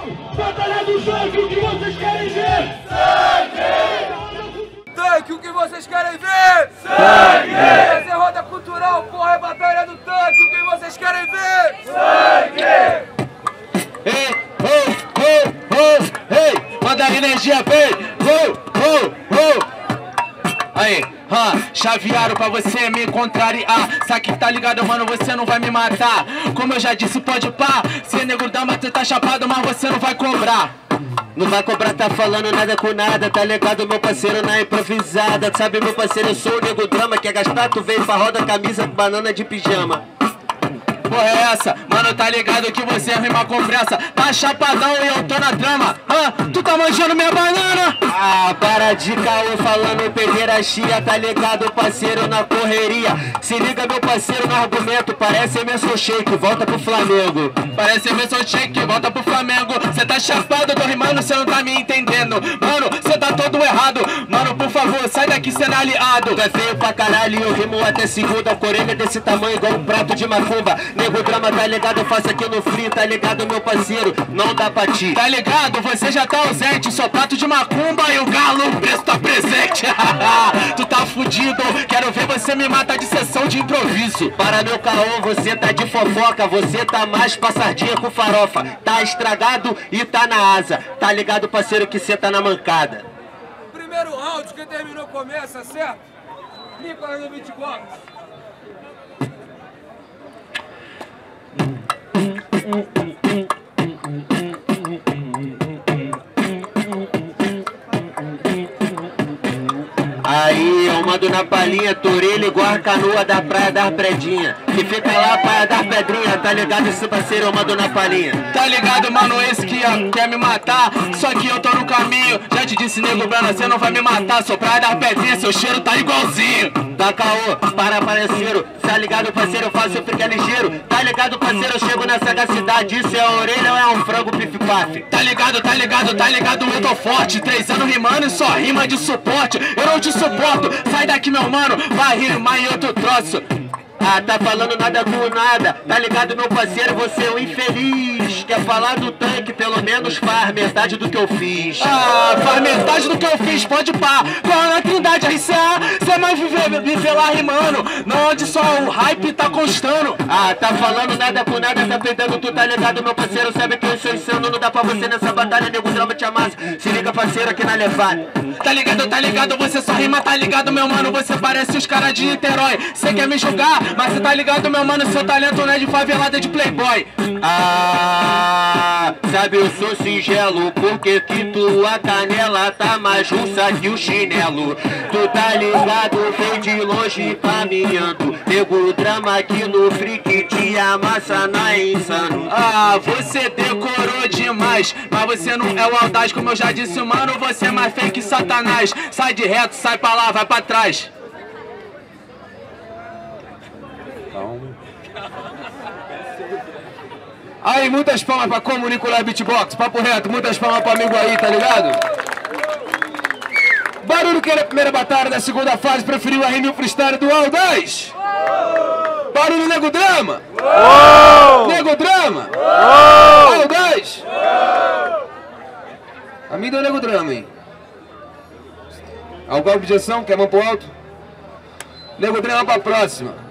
Batalha do Tanque, o que vocês querem ver? Sangue! Tanque, o que vocês querem ver? Sangue! Essa é roda cultural, porra, é Batalha do Tanque, o que vocês querem ver? Sangue! Ei, ei, manda a energia, vem! Aí, chavearam pra você me contrariar. Sabe que tá ligado, mano, você não vai me matar. Como eu já disse, pode pá. Se nego dama, tu tá chapado, mas você não vai cobrar. Não vai cobrar, tá falando nada com nada. Tá ligado, meu parceiro, na improvisada. Sabe, meu parceiro, eu sou o nego drama. Quer gastar, tu veio pra roda, camisa com banana de pijama. Porra é essa? Mano, tá ligado que você rima com pressa. Tá chapadão e eu tô na trama. Tu tá manjando minha banana? Para de caô falando pegueira chia. Tá ligado, parceiro, na correria. Se liga, meu parceiro, no argumento. Parece Emerson Shake, volta pro Flamengo. Parece Emerson Shake, volta pro Flamengo. Cê tá chapado, tô rimando, cê não tá me entendendo. Mano, cê tá todo errado. Mano, por favor, sai daqui sendo aliado. Tu é feio pra caralho, eu rimo até segunda. Com orelha desse tamanho igual um prato de macumba. Nego drama, tá ligado? Eu faço aqui no free, tá ligado, meu parceiro? Não dá pra ti. Tá ligado? Você já tá ausente, só prato de macumba e o galo preço tá presente. Tu tá fudido, quero ver você me matar de sessão de improviso. Para meu caô, você tá de fofoca, você tá mais pra sardinha com farofa. Tá estragado e tá na asa. Tá ligado, parceiro, que cê tá na mancada. Primeiro round, quem terminou começa, certo? Nicolas no beatbox. Aí eu mando na palhinha, Torelho igual a canoa da Praia das Predinha. Que fica lá, Praia das Pedrinha, tá ligado esse parceiro, eu mando na palhinha. Tá ligado, mano, esse que quer me matar, só que eu tô no caminho. Já te disse, nego Brana, você não vai me matar. Sou Praia das Pedrinhas, seu cheiro tá igualzinho. Tá caô, para parceiro, tá ligado, parceiro, eu faço ficar ligeiro. Tá ligado, parceiro, eu chego na sagacidade. Isso é a orelha ou é um frango pif-paf? Tá ligado, eu tô forte. 3 anos rimando e só rima de suporte. Eu não te suporto, sai daqui meu mano, vai rimar em outro troço. Tá falando nada com nada, tá ligado, meu parceiro, você é um infeliz. Quer falar do tanque, pelo menos faz metade do que eu fiz. Faz metade do que eu fiz, pode pá. Qual na Trindade RCA, cê mais viver lá rimando, não onde só o hype tá constando. Tá falando nada com nada, tá peidando, tu tá ligado, meu parceiro, sabe que eu sou insano. Não dá pra você nessa batalha, nego drama te amassa. Se liga, parceiro, aqui na levada. Tá ligado, você só rima, tá ligado, meu mano, você parece os caras de Niterói. Cê quer me julgar, mas cê tá ligado, meu mano, seu talento não é de favelada, de playboy. Sabe, eu sou singelo, porque que tua canela tá mais russa que o chinelo. Tu tá ligado, vem de longe caminhando. Nego drama aqui no freak, te amassa, não é insano. Você decorou demais, mas você não é o audaz, como eu já disse, mano, você é mais fake que satanás. Sai de reto, sai pra lá, vai pra trás. Aí, muitas palmas pra como Nicolas Beatbox, papo reto, muitas palmas pro amigo aí, tá ligado? Barulho que era a primeira batalha da segunda fase, preferiu a rima e o freestyle do Aldaz. Barulho Nego Drama. Nego Drama. Aldaz. A mim deu Nego Drama, hein? Alguma objeção? Quer mão pro alto? Nego Drama pra próxima.